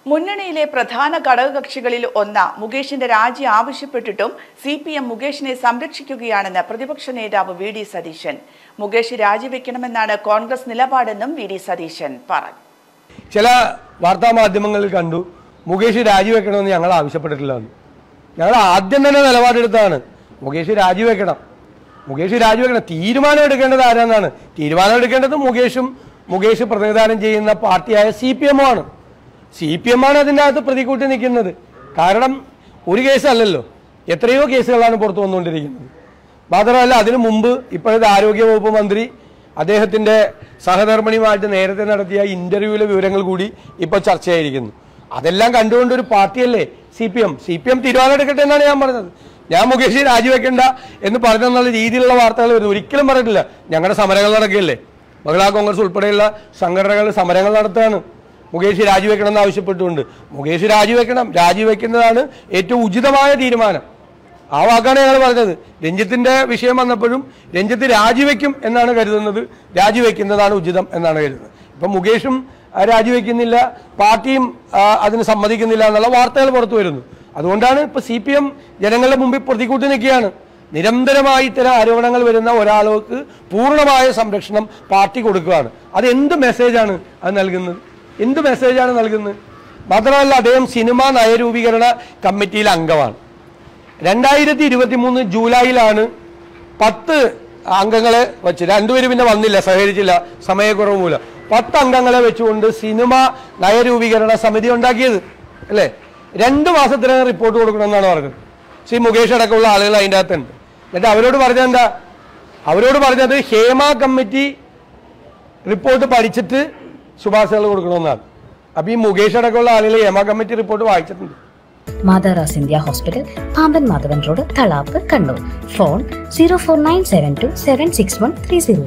മുന്നണിയിലെ പ്രധാന ഘടകകക്ഷികളിൽ ഒന്ന് മുകേഷിന്റെ രാജി ആവശ്യപ്പെട്ടിട്ടും സിപിഎം മുകേഷിനെ സംരക്ഷിക്കുകയാണെന്ന് പ്രതിപക്ഷ നേതാവ് വി.ഡി. സതീശൻ. മുകേഷ് രാജിവെക്കണമെന്നാണ് കോൺഗ്രസ് നിലപാടെന്നും വി.ഡി. സതീശൻ പറഞ്ഞു. ചില വാർത്താ മാധ്യമങ്ങളിൽ കണ്ടു മുകേഷ് രാജിവെക്കണമെന്ന് ഞങ്ങൾ ആവശ്യപ്പെട്ടിട്ടില്ല. ഞങ്ങൾ ആദ്യം തന്നെ നിലപാടെടുത്താണ് മുകേഷ് രാജിവെക്കണം. തീരുമാനം എടുക്കേണ്ടത് ആരാന്നാണ്. തീരുമാനം എടുക്കേണ്ടത് മുകേഷ് പ്രതിനിധാനം ചെയ്യുന്ന പാർട്ടിയായ CPM ആണ്. CPM ആണ് അതിൻ്റെ അകത്ത് പ്രതികൂട്ടി നിൽക്കുന്നത്. കാരണം ഒരു കേസല്ലല്ലോ, എത്രയോ കേസുകളാണ് പുറത്തു വന്നുകൊണ്ടിരിക്കുന്നത്. മാത്രമല്ല അതിനു മുമ്പ് ഇപ്പോഴത്തെ ആരോഗ്യവകുപ്പ് മന്ത്രി അദ്ദേഹത്തിൻ്റെ സഹധർമ്മിണിയുമായിട്ട് നേരത്തെ നടത്തിയ ഇന്റർവ്യൂവിലെ വിവരങ്ങൾ കൂടി ഇപ്പോൾ ചർച്ചയായിരിക്കുന്നു. അതെല്ലാം കണ്ടുകൊണ്ടൊരു പാർട്ടിയല്ലേ CPM തീരുമാനം എടുക്കട്ടെ എന്നാണ് ഞാൻ പറഞ്ഞത്. ഞാൻ മുകേഷ് രാജിവെക്കണ്ട എന്ന് പറഞ്ഞെന്നുള്ള രീതിയിലുള്ള വാർത്തകൾ വരുന്നു. ഒരിക്കലും പറഞ്ഞിട്ടില്ല. ഞങ്ങളുടെ സമരങ്ങൾ നടക്കുകയല്ലേ, മഹിളാ കോൺഗ്രസ് ഉൾപ്പെടെയുള്ള സംഘടനകൾ സമരങ്ങൾ നടത്തുകയാണ് മുകേഷ് രാജിവെക്കണം എന്ന് ആവശ്യപ്പെട്ടുകൊണ്ട്. മുകേഷ് രാജിവെക്കുന്നതാണ് ഏറ്റവും ഉചിതമായ തീരുമാനം. ആ വാക്കാണ് ഞങ്ങൾ പറഞ്ഞത്. രഞ്ജിത്തിന്റെ വിഷയം വന്നപ്പോഴും രഞ്ജിത്ത് രാജിവെക്കും എന്നാണ് കരുതുന്നത്, രാജിവെക്കുന്നതാണ് ഉചിതം എന്നാണ് കരുതുന്നത്. ഇപ്പം മുകേഷും രാജിവെക്കുന്നില്ല, പാർട്ടിയും അതിന് സമ്മതിക്കുന്നില്ല എന്നുള്ള വാർത്തകൾ പുറത്തു വരുന്നു. അതുകൊണ്ടാണ് ഇപ്പോൾ CPM ജനങ്ങളുടെ മുമ്പിൽ പ്രതികൂട്ടി നിൽക്കുകയാണ്. നിരന്തരമായി ഇത്തരം ആരോപണങ്ങൾ വരുന്ന ഒരാൾക്ക് പൂർണ്ണമായ സംരക്ഷണം പാർട്ടി കൊടുക്കുകയാണ്. അത് എന്ത് മെസ്സേജാണ് അത് നൽകുന്നത്? മാത്രമല്ല അദ്ദേഹം സിനിമാ നയരൂപീകരണ കമ്മിറ്റിയിലെ അംഗമാണ്. 2023 ജൂലൈയിലാണ് 10 അംഗങ്ങളെ വെച്ച്, രണ്ടുപേരും പിന്നെ വന്നില്ല, സഹകരിച്ചില്ല സമയക്കുറവ് മൂലം, 10 അംഗങ്ങളെ വെച്ചുകൊണ്ട് സിനിമാ നയരൂപീകരണ സമിതി ഉണ്ടാക്കിയത് അല്ലേ. 2 മാസത്തിനകം റിപ്പോർട്ട് കൊടുക്കണമെന്നാണ് പറഞ്ഞത്. മുകേഷ് അടക്കമുള്ള ആളുകൾ അതിൻ്റെ അകത്തുണ്ട്. എന്നിട്ട് അവരോട് പറഞ്ഞത് ഹേമ കമ്മിറ്റി റിപ്പോർട്ട് പഠിച്ചിട്ട് ശുപാർശകൾ കൊടുക്കണമെന്നാണ്. അപ്പൊ ഈ മുകേഷ് അടക്കമുള്ള ആളുകൾ ഹേമ കമ്മിറ്റി റിപ്പോർട്ട് വായിച്ചിട്ടുണ്ട്. മാതാറാസ് India hospital, Pamban Madhavan road, Thalap, Kannur. Phone 04972761330.